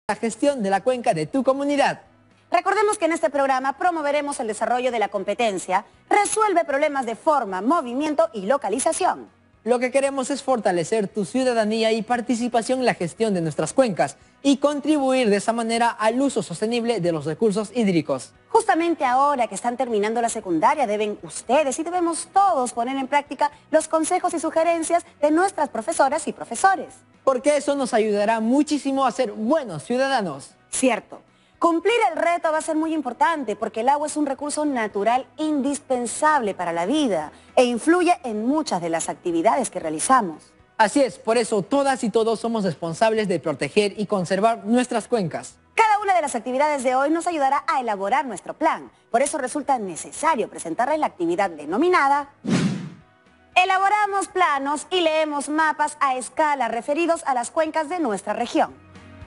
La gestión de la cuenca de tu comunidad. Recordemos que en este programa promoveremos el desarrollo de la competencia, resuelve problemas de forma, movimiento y localización. Lo que queremos es fortalecer tu ciudadanía y participación en la gestión de nuestras cuencas y contribuir de esa manera al uso sostenible de los recursos hídricos. Justamente ahora que están terminando la secundaria, deben ustedes y debemos todos poner en práctica los consejos y sugerencias de nuestras profesoras y profesores. Porque eso nos ayudará muchísimo a ser buenos ciudadanos. Cierto. Cumplir el reto va a ser muy importante porque el agua es un recurso natural indispensable para la vida e influye en muchas de las actividades que realizamos. Así es, por eso todas y todos somos responsables de proteger y conservar nuestras cuencas. Cada una de las actividades de hoy nos ayudará a elaborar nuestro plan. Por eso resulta necesario presentarles la actividad denominada Elaboramos planos y leemos mapas a escala referidos a las cuencas de nuestra región.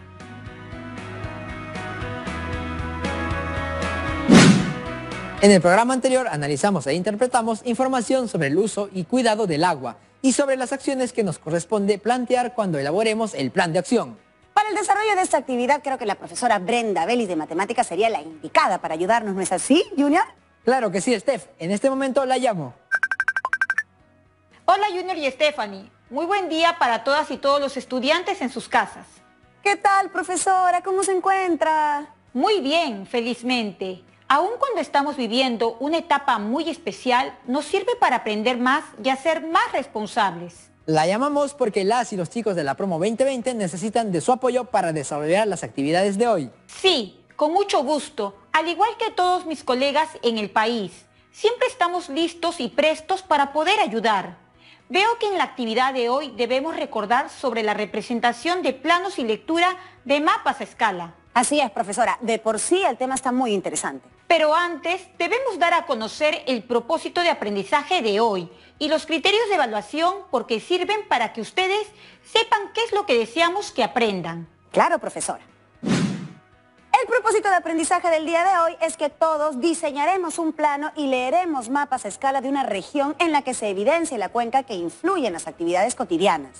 En el programa anterior analizamos e interpretamos información sobre el uso y cuidado del agua y sobre las acciones que nos corresponde plantear cuando elaboremos el plan de acción. Para el desarrollo de esta actividad creo que la profesora Brenda Vélez de Matemáticas sería la indicada para ayudarnos, ¿no es así, Junior? Claro que sí, Steph. En este momento la llamo. Hola Junior y Stephanie. Muy buen día para todas y todos los estudiantes en sus casas. ¿Qué tal, profesora? ¿Cómo se encuentra? Muy bien, felizmente. Aun cuando estamos viviendo una etapa muy especial, nos sirve para aprender más y a ser más responsables. La llamamos porque las y los chicos de la Promo 2020 necesitan de su apoyo para desarrollar las actividades de hoy. Sí, con mucho gusto, al igual que todos mis colegas en el país. Siempre estamos listos y prestos para poder ayudar. Veo que en la actividad de hoy debemos recordar sobre la representación de planos y lectura de mapas a escala. Así es, profesora. De por sí el tema está muy interesante. Pero antes debemos dar a conocer el propósito de aprendizaje de hoy y los criterios de evaluación porque sirven para que ustedes sepan qué es lo que deseamos que aprendan. Claro, profesora. El propósito de aprendizaje del día de hoy es que todos diseñaremos un plano y leeremos mapas a escala de una región en la que se evidencie la cuenca que influye en las actividades cotidianas.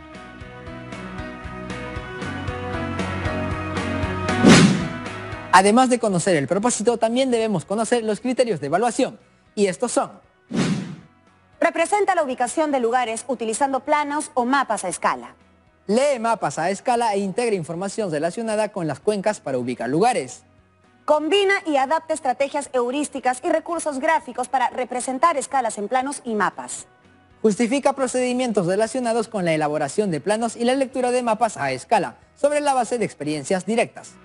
Además de conocer el propósito, también debemos conocer los criterios de evaluación. Y estos son: representa la ubicación de lugares utilizando planos o mapas a escala. Lee mapas a escala e integra información relacionada con las cuencas para ubicar lugares. Combina y adapta estrategias heurísticas y recursos gráficos para representar escalas en planos y mapas. Justifica procedimientos relacionados con la elaboración de planos y la lectura de mapas a escala, sobre la base de experiencias directas.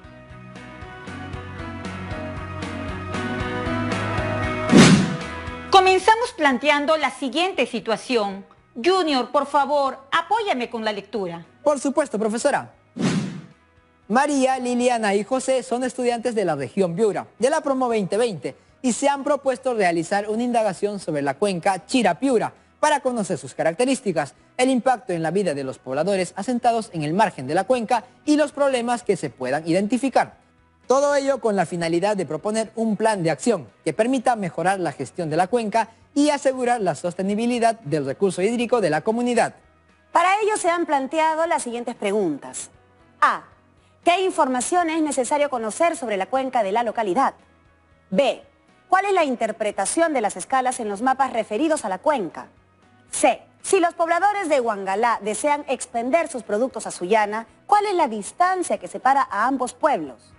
Comenzamos planteando la siguiente situación. Junior, por favor, apóyame con la lectura. Por supuesto, profesora. María, Liliana y José son estudiantes de la región Piura, de la Promo 2020, y se han propuesto realizar una indagación sobre la cuenca Chira-Piura para conocer sus características, el impacto en la vida de los pobladores asentados en el margen de la cuenca y los problemas que se puedan identificar. Todo ello con la finalidad de proponer un plan de acción que permita mejorar la gestión de la cuenca y asegurar la sostenibilidad del recurso hídrico de la comunidad. Para ello se han planteado las siguientes preguntas. A. ¿Qué información es necesario conocer sobre la cuenca de la localidad? B. ¿Cuál es la interpretación de las escalas en los mapas referidos a la cuenca? C. Si los pobladores de Huangalá desean expender sus productos a Sullana, ¿cuál es la distancia que separa a ambos pueblos?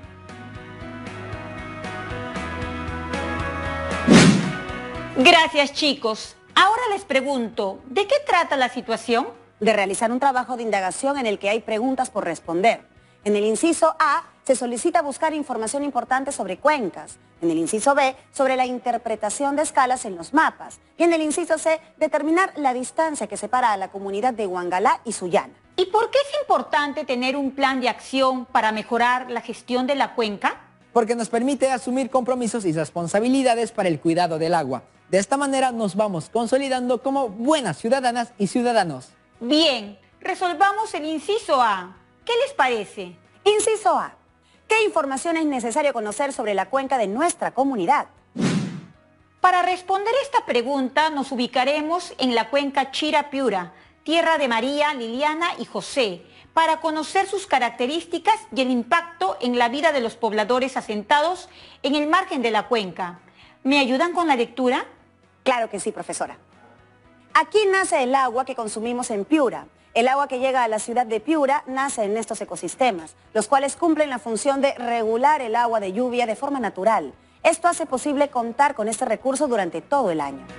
Gracias, chicos. Ahora les pregunto, ¿de qué trata la situación? De realizar un trabajo de indagación en el que hay preguntas por responder. En el inciso A se solicita buscar información importante sobre cuencas. En el inciso B, sobre la interpretación de escalas en los mapas. Y en el inciso C, determinar la distancia que separa a la comunidad de Huangalá y Sullana. ¿Y por qué es importante tener un plan de acción para mejorar la gestión de la cuenca? Porque nos permite asumir compromisos y responsabilidades para el cuidado del agua. De esta manera nos vamos consolidando como buenas ciudadanas y ciudadanos. Bien, resolvamos el inciso A. ¿Qué les parece? Inciso A. ¿Qué información es necesario conocer sobre la cuenca de nuestra comunidad? Para responder esta pregunta nos ubicaremos en la cuenca Chira-Piura, tierra de María, Liliana y José, para conocer sus características y el impacto en la vida de los pobladores asentados en el margen de la cuenca. ¿Me ayudan con la lectura? Claro que sí, profesora. Aquí nace el agua que consumimos en Piura. El agua que llega a la ciudad de Piura nace en estos ecosistemas, los cuales cumplen la función de regular el agua de lluvia de forma natural. Esto hace posible contar con este recurso durante todo el año.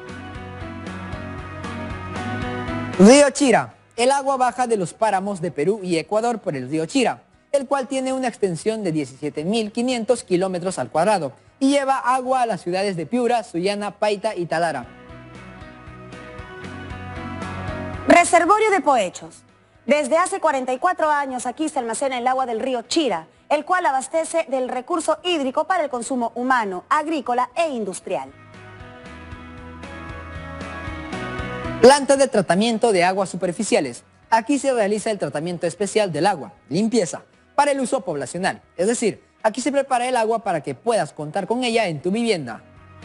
Río Chira. El agua baja de los páramos de Perú y Ecuador por el río Chira, el cual tiene una extensión de 17.500 kilómetros al cuadrado y lleva agua a las ciudades de Piura, Sullana, Paita y Talara. Reservorio de Poechos. Desde hace 44 años aquí se almacena el agua del río Chira, el cual abastece del recurso hídrico para el consumo humano, agrícola e industrial. Planta de tratamiento de aguas superficiales. Aquí se realiza el tratamiento especial del agua, limpieza, para el uso poblacional. Es decir, aquí se prepara el agua para que puedas contar con ella en tu vivienda.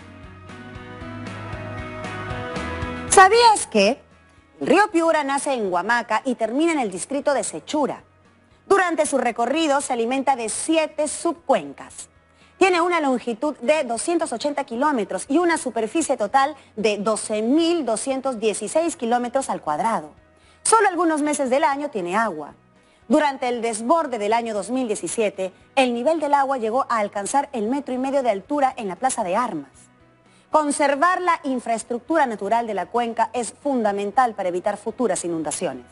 ¿Sabías que el río Piura nace en Huamaca y termina en el distrito de Sechura? Durante su recorrido se alimenta de 7 subcuencas. Tiene una longitud de 280 kilómetros y una superficie total de 12.216 kilómetros al cuadrado. Solo algunos meses del año tiene agua. Durante el desborde del año 2017, el nivel del agua llegó a alcanzar el 1,5 metros de altura en la Plaza de Armas. Conservar la infraestructura natural de la cuenca es fundamental para evitar futuras inundaciones.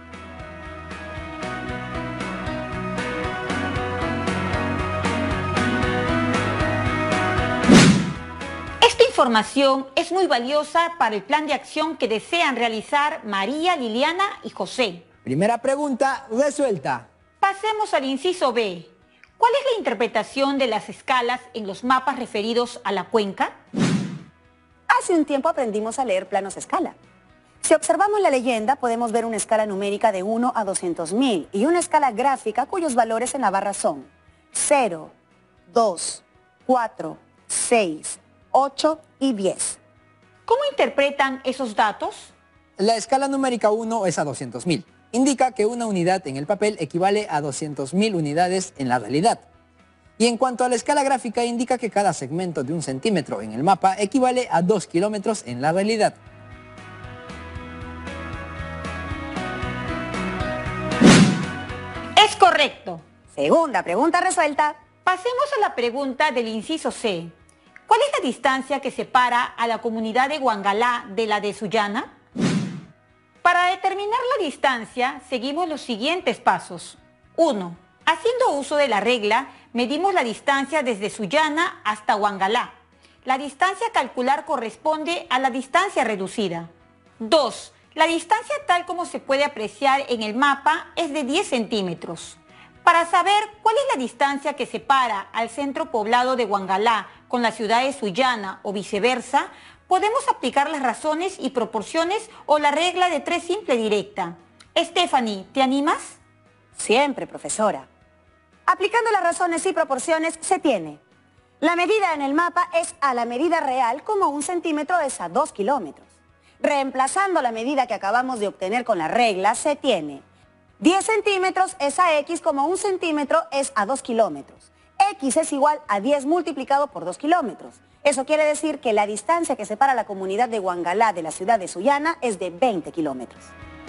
Esta información es muy valiosa para el plan de acción que desean realizar María, Liliana y José. Primera pregunta resuelta. Pasemos al inciso B. ¿Cuál es la interpretación de las escalas en los mapas referidos a la cuenca? Hace un tiempo aprendimos a leer planos escala. Si observamos la leyenda, podemos ver una escala numérica de 1 a 200.000 y una escala gráfica cuyos valores en la barra son 0, 2, 4, 6, 8 y 10. ¿Cómo interpretan esos datos? La escala numérica 1 es a 200.000. Indica que una unidad en el papel equivale a 200.000 unidades en la realidad. Y en cuanto a la escala gráfica, indica que cada segmento de 1 centímetro en el mapa equivale a 2 kilómetros en la realidad. Es correcto. Segunda pregunta resuelta. Pasemos a la pregunta del inciso C. ¿Cuál es la distancia que separa a la comunidad de Huangalá de la de Sullana? Para determinar la distancia, seguimos los siguientes pasos. 1. Haciendo uso de la regla, medimos la distancia desde Sullana hasta Huangalá. La distancia a calcular corresponde a la distancia reducida. 2. La distancia tal como se puede apreciar en el mapa es de 10 centímetros. Para saber cuál es la distancia que separa al centro poblado de Huangalá con la ciudad de Sullana o viceversa, podemos aplicar las razones y proporciones o la regla de 3 simple directa. Stephanie, ¿te animas? Siempre, profesora. Aplicando las razones y proporciones se tiene. La medida en el mapa es a la medida real, como 1 centímetro es a 2 kilómetros. Reemplazando la medida que acabamos de obtener con la regla, se tiene 10 centímetros es a X, como 1 centímetro es a 2 kilómetros. X es igual a 10 multiplicado por 2 kilómetros. Eso quiere decir que la distancia que separa la comunidad de Huangalá de la ciudad de Sullana es de 20 kilómetros.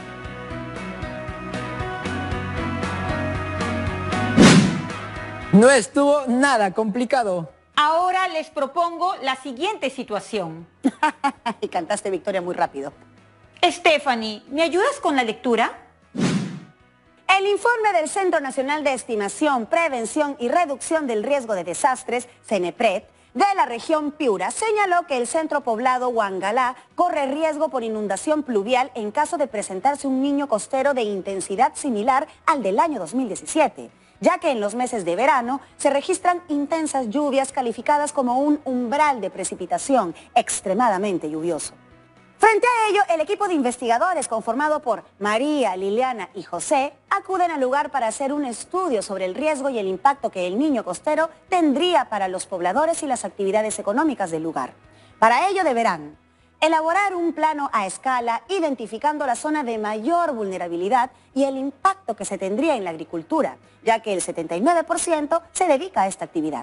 No estuvo nada complicado. Ahora les propongo la siguiente situación. Y cantaste victoria muy rápido. Stephanie, ¿me ayudas con la lectura? El informe del Centro Nacional de Estimación, Prevención y Reducción del Riesgo de Desastres, CENEPRED, de la región Piura, señaló que el centro poblado Huangalá corre riesgo por inundación pluvial en caso de presentarse un niño costero de intensidad similar al del año 2017, ya que en los meses de verano se registran intensas lluvias calificadas como un umbral de precipitación extremadamente lluvioso. Frente a ello, el equipo de investigadores conformado por María, Liliana y José acuden al lugar para hacer un estudio sobre el riesgo y el impacto que el niño costero tendría para los pobladores y las actividades económicas del lugar. Para ello deberán Elaborar un plano a escala identificando la zona de mayor vulnerabilidad y el impacto que se tendría en la agricultura, ya que el 79% se dedica a esta actividad.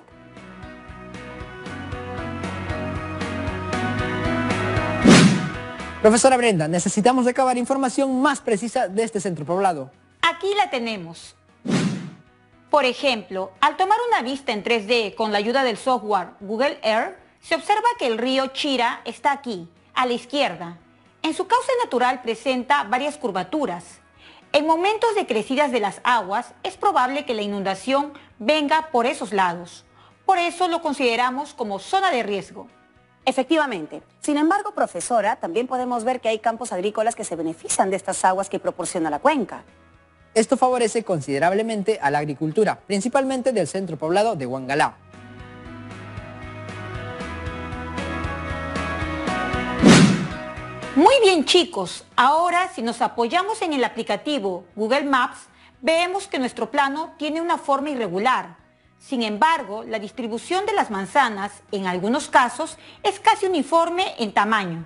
Profesora Brenda, necesitamos recabar información más precisa de este centro poblado. Aquí la tenemos. Por ejemplo, al tomar una vista en 3D con la ayuda del software Google Earth, se observa que el río Chira está aquí, a la izquierda. En su cauce natural presenta varias curvaturas. En momentos de crecidas de las aguas, es probable que la inundación venga por esos lados. Por eso lo consideramos como zona de riesgo. Efectivamente. Sin embargo, profesora, también podemos ver que hay campos agrícolas que se benefician de estas aguas que proporciona la cuenca. Esto favorece considerablemente a la agricultura, principalmente del centro poblado de Huangalá. Muy bien, chicos, ahora si nos apoyamos en el aplicativo Google Maps, vemos que nuestro plano tiene una forma irregular. Sin embargo, la distribución de las manzanas, en algunos casos, es casi uniforme en tamaño.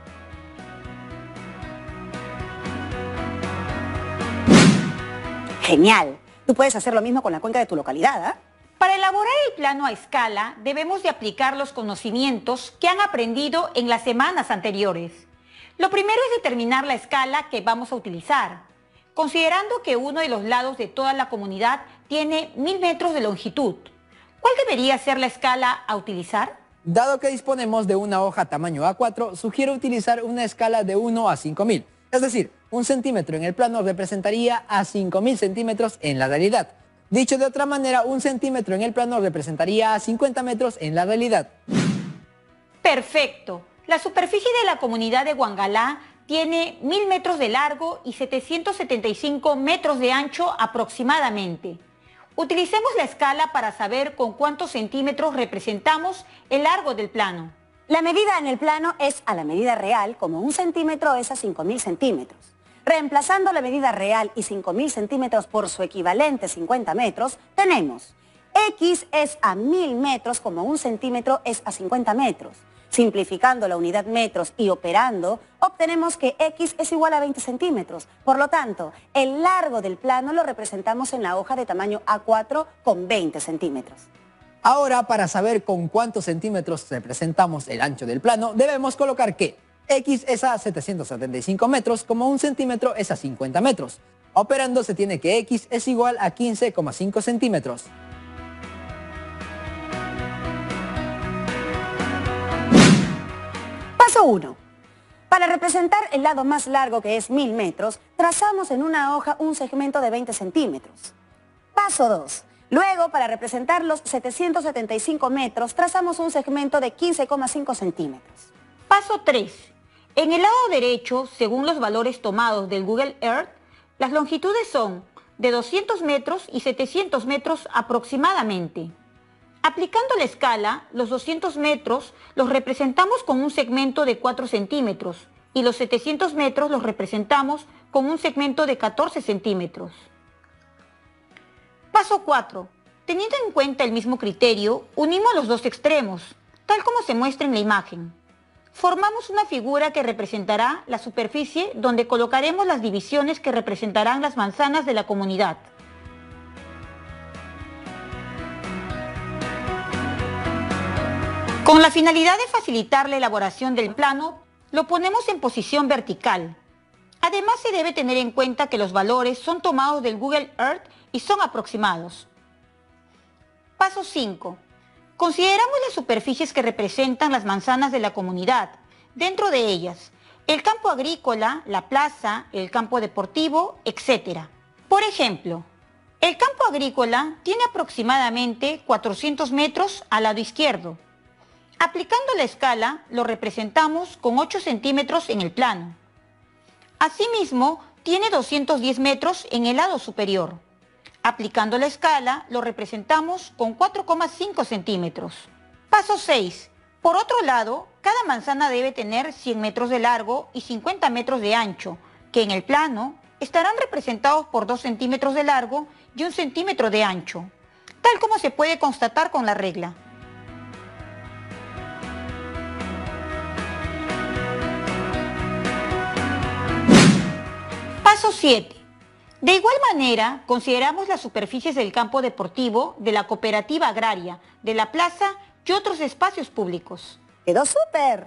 Genial. Tú puedes hacer lo mismo con la cuenca de tu localidad, ¿ah? Para elaborar el plano a escala, debemos de aplicar los conocimientos que han aprendido en las semanas anteriores. Lo primero es determinar la escala que vamos a utilizar. Considerando que uno de los lados de toda la comunidad tiene 1000 metros de longitud, ¿cuál debería ser la escala a utilizar? Dado que disponemos de una hoja tamaño A4, sugiero utilizar una escala de 1 a 5000. Es decir, 1 centímetro en el plano representaría a 5000 centímetros en la realidad. Dicho de otra manera, 1 centímetro en el plano representaría a 50 metros en la realidad. Perfecto. La superficie de la comunidad de Huangalá tiene 1000 metros de largo y 775 metros de ancho aproximadamente. Utilicemos la escala para saber con cuántos centímetros representamos el largo del plano. La medida en el plano es a la medida real, como 1 centímetro es a 5000 centímetros. Reemplazando la medida real y 5000 centímetros por su equivalente 50 metros, tenemos X es a 1000 metros como 1 centímetro es a 50 metros. Simplificando la unidad metros y operando, obtenemos que X es igual a 20 centímetros. Por lo tanto, el largo del plano lo representamos en la hoja de tamaño A4 con 20 centímetros. Ahora, para saber con cuántos centímetros representamos el ancho del plano, debemos colocar que X es a 775 metros, como 1 centímetro es a 50 metros. Operando se tiene que X es igual a 15,5 centímetros. Paso 1. Para representar el lado más largo, que es 1000 metros, trazamos en una hoja un segmento de 20 centímetros. Paso 2. Luego, para representar los 775 metros, trazamos un segmento de 15,5 centímetros. Paso 3. En el lado derecho, según los valores tomados del Google Earth, las longitudes son de 200 metros y 700 metros aproximadamente. Aplicando la escala, los 200 metros los representamos con un segmento de 4 centímetros y los 700 metros los representamos con un segmento de 14 centímetros. Paso 4. Teniendo en cuenta el mismo criterio, unimos los dos extremos, tal como se muestra en la imagen. Formamos una figura que representará la superficie donde colocaremos las divisiones que representarán las manzanas de la comunidad. Con la finalidad de facilitar la elaboración del plano, lo ponemos en posición vertical. Además, se debe tener en cuenta que los valores son tomados del Google Earth y son aproximados. Paso 5. Consideramos las superficies que representan las manzanas de la comunidad. Dentro de ellas, el campo agrícola, la plaza, el campo deportivo, etc. Por ejemplo, el campo agrícola tiene aproximadamente 400 metros al lado izquierdo. Aplicando la escala, lo representamos con 8 centímetros en el plano. Asimismo, tiene 210 metros en el lado superior. Aplicando la escala, lo representamos con 4,5 centímetros. Paso 6. Por otro lado, cada manzana debe tener 100 metros de largo y 50 metros de ancho, que en el plano estarán representados por 2 centímetros de largo y 1 centímetro de ancho, tal como se puede constatar con la regla. Paso 7. De igual manera, consideramos las superficies del campo deportivo, de la cooperativa agraria, de la plaza y otros espacios públicos. ¡Quedó súper!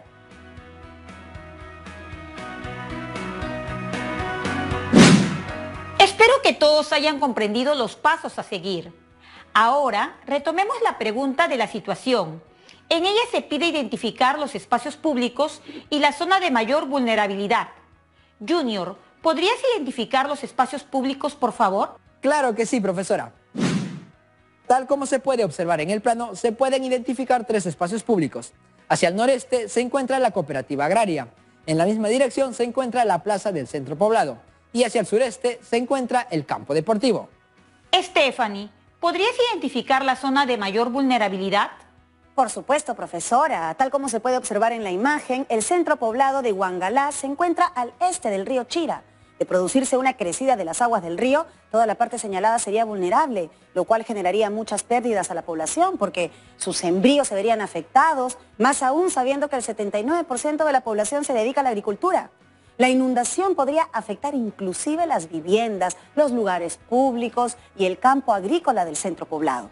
Espero que todos hayan comprendido los pasos a seguir. Ahora, retomemos la pregunta de la situación. En ella se pide identificar los espacios públicos y la zona de mayor vulnerabilidad. Junior, ¿podrías identificar los espacios públicos, por favor? Claro que sí, profesora. Tal como se puede observar en el plano, se pueden identificar 3 espacios públicos. Hacia el noreste se encuentra la cooperativa agraria. En la misma dirección se encuentra la plaza del centro poblado. Y hacia el sureste se encuentra el campo deportivo. Stephanie, ¿podrías identificar la zona de mayor vulnerabilidad? Por supuesto, profesora. Tal como se puede observar en la imagen, el centro poblado de Huangalá se encuentra al este del río Chira. De producirse una crecida de las aguas del río, toda la parte señalada sería vulnerable, lo cual generaría muchas pérdidas a la población porque sus sembríos se verían afectados, más aún sabiendo que el 79% de la población se dedica a la agricultura. La inundación podría afectar inclusive las viviendas, los lugares públicos y el campo agrícola del centro poblado.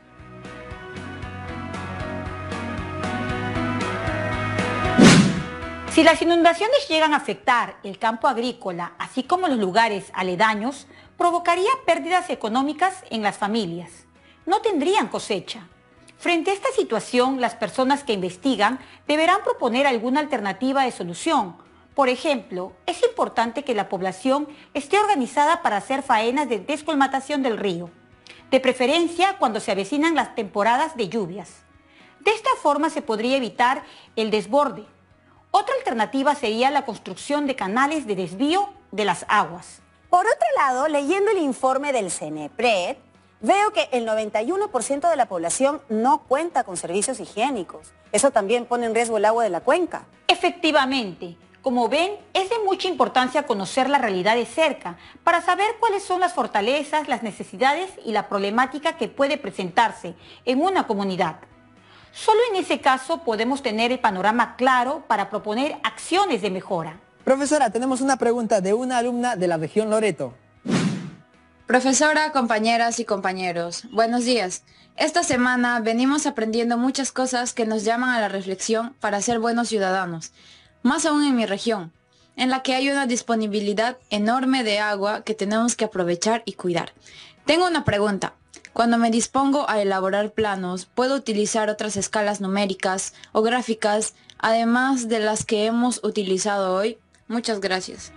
Si las inundaciones llegan a afectar el campo agrícola, así como los lugares aledaños, provocaría pérdidas económicas en las familias. No tendrían cosecha. Frente a esta situación, las personas que investigan deberán proponer alguna alternativa de solución. Por ejemplo, es importante que la población esté organizada para hacer faenas de descolmatación del río, de preferencia cuando se avecinan las temporadas de lluvias. De esta forma se podría evitar el desborde. Otra alternativa sería la construcción de canales de desvío de las aguas. Por otro lado, leyendo el informe del CENEPRED, veo que el 91% de la población no cuenta con servicios higiénicos. Eso también pone en riesgo el agua de la cuenca. Efectivamente, como ven, es de mucha importancia conocer la realidad de cerca para saber cuáles son las fortalezas, las necesidades y la problemática que puede presentarse en una comunidad. Solo en ese caso podemos tener el panorama claro para proponer acciones de mejora. Profesora, tenemos una pregunta de una alumna de la región Loreto. Profesora, compañeras y compañeros, buenos días. Esta semana venimos aprendiendo muchas cosas que nos llaman a la reflexión para ser buenos ciudadanos, más aún en mi región, en la que hay una disponibilidad enorme de agua que tenemos que aprovechar y cuidar. Tengo una pregunta. Cuando me dispongo a elaborar planos, ¿puedo utilizar otras escalas numéricas o gráficas, además de las que hemos utilizado hoy? Muchas gracias.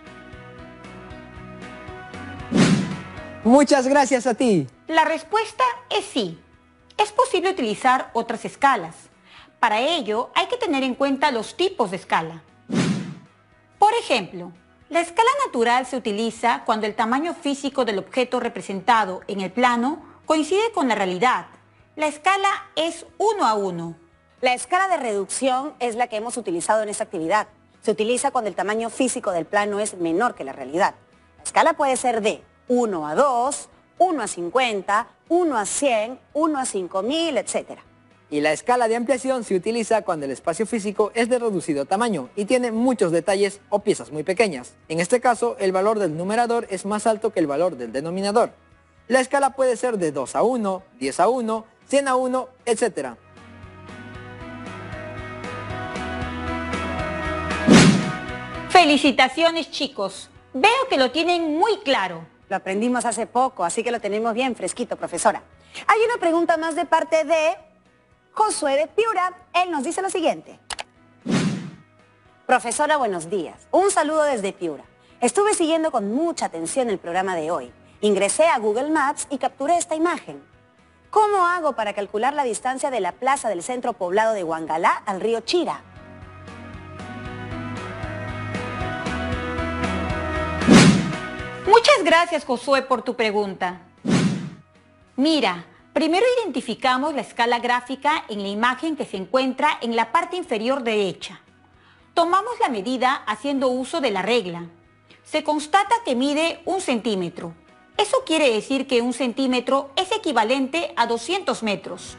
Muchas gracias a ti. La respuesta es sí. Es posible utilizar otras escalas. Para ello, hay que tener en cuenta los tipos de escala. Por ejemplo, la escala natural se utiliza cuando el tamaño físico del objeto representado en el plano coincide con la realidad. La escala es 1:1. La escala de reducción es la que hemos utilizado en esta actividad. Se utiliza cuando el tamaño físico del plano es menor que la realidad. La escala puede ser de 1:2, 1:50, 1:100, 1:5000, etc. Y la escala de ampliación se utiliza cuando el espacio físico es de reducido tamaño y tiene muchos detalles o piezas muy pequeñas. En este caso, el valor del numerador es más alto que el valor del denominador. La escala puede ser de 2:1, 10:1, 100:1, etc. Felicitaciones, chicos. Veo que lo tienen muy claro. Lo aprendimos hace poco, así que lo tenemos bien fresquito, profesora. Hay una pregunta más de parte de Josué de Piura. Él nos dice lo siguiente. Profesora, buenos días. Un saludo desde Piura. Estuve siguiendo con mucha atención el programa de hoy. Ingresé a Google Maps y capturé esta imagen. ¿Cómo hago para calcular la distancia de la plaza del centro poblado de Huangalá al río Chira? Muchas gracias, Josué, por tu pregunta. Mira, primero identificamos la escala gráfica en la imagen que se encuentra en la parte inferior derecha. Tomamos la medida haciendo uso de la regla. Se constata que mide 1 centímetro. Eso quiere decir que 1 centímetro es equivalente a 200 metros.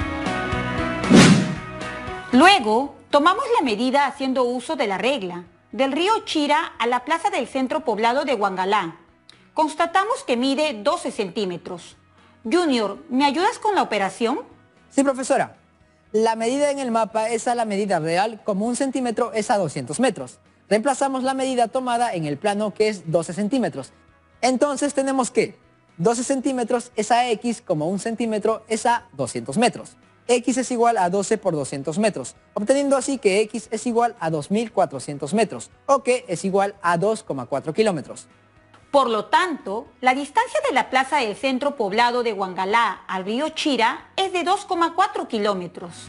Luego, tomamos la medida haciendo uso de la regla. del río Chira a la plaza del centro poblado de Huangalá. Constatamos que mide 12 centímetros. Junior, ¿me ayudas con la operación? Sí, profesora. La medida en el mapa es a la medida real, como 1 centímetro es a 200 metros. Reemplazamos la medida tomada en el plano, que es 12 centímetros. Entonces tenemos que 12 centímetros es a X, como 1 centímetro es a 200 metros. X es igual a 12 por 200 metros, obteniendo así que X es igual a 2.400 metros, o que es igual a 2,4 kilómetros. Por lo tanto, la distancia de la plaza del centro poblado de Huangalá al río Chira es de 2,4 kilómetros.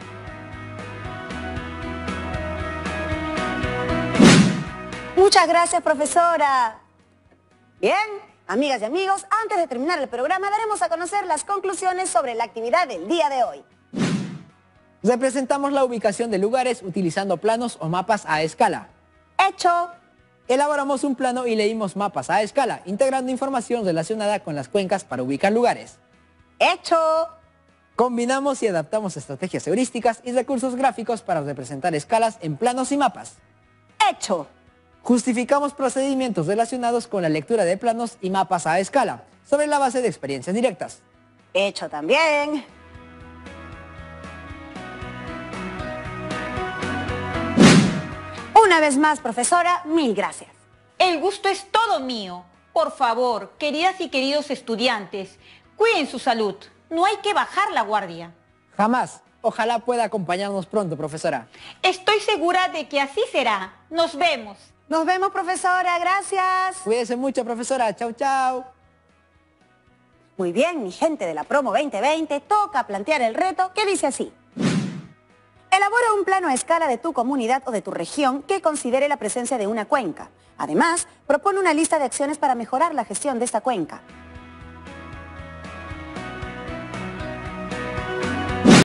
Muchas gracias, profesora. Bien, amigas y amigos, antes de terminar el programa daremos a conocer las conclusiones sobre la actividad del día de hoy. Representamos la ubicación de lugares utilizando planos o mapas a escala. Hecho. Elaboramos un plano y leímos mapas a escala, integrando información relacionada con las cuencas para ubicar lugares. Hecho. Combinamos y adaptamos estrategias heurísticas y recursos gráficos para representar escalas en planos y mapas. Hecho. Justificamos procedimientos relacionados con la lectura de planos y mapas a escala, sobre la base de experiencias directas. Hecho también. Una vez más, profesora, mil gracias. El gusto es todo mío. Por favor, queridas y queridos estudiantes, cuiden su salud. No hay que bajar la guardia. Jamás. Ojalá pueda acompañarnos pronto, profesora. Estoy segura de que así será. Nos vemos. Nos vemos, profesora. Gracias. Cuídese mucho, profesora. Chau, chau. Muy bien, mi gente de la promo 2020, toca plantear el reto que dice así. Elabora un plano a escala de tu comunidad o de tu región que considere la presencia de una cuenca. Además, propone una lista de acciones para mejorar la gestión de esta cuenca.